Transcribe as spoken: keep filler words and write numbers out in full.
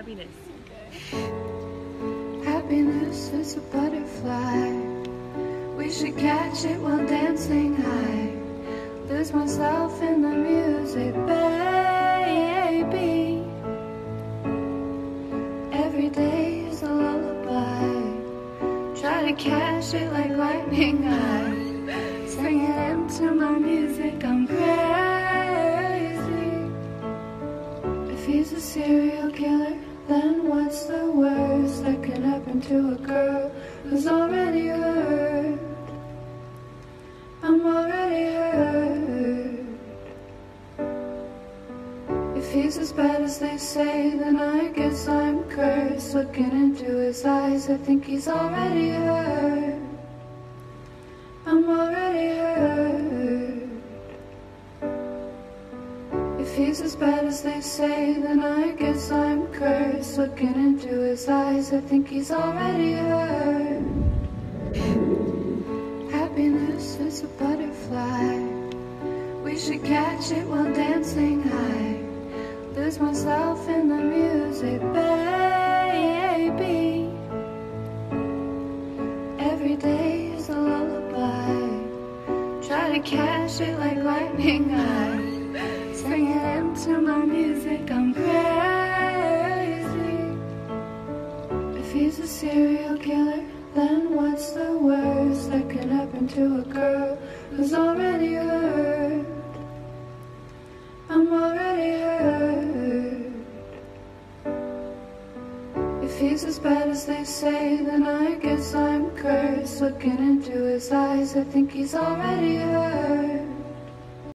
happiness. Happiness is a butterfly. We should catch it while dancing high. Lose myself in the music, baby. Every day is a lullaby. Try to catch it like lightning high. Sing it into my music, I'm crazy. If he's a serial killer, then what's the worst that can happen to a girl who's already hurt? I'm already hurt. If he's as bad as they say, then I guess I'm cursed. Looking into his eyes, I think he's already hurt. I'm already hurt. If he's as bad as they say, then I guess I'm cursed. Looking into his eyes, I think he's already hurt. Happiness is a butterfly. We should catch it while dancing high. Lose myself in the music, baby. Every day is a lullaby. Try to catch it like lightning high. Sing it into my music, I'm crazy. If he's a serial killer, then what's the worst that can happen to a girl who's already hurt? I'm already hurt. If he's as bad as they say, then I guess I'm cursed. Looking into his eyes, I think he's already hurt.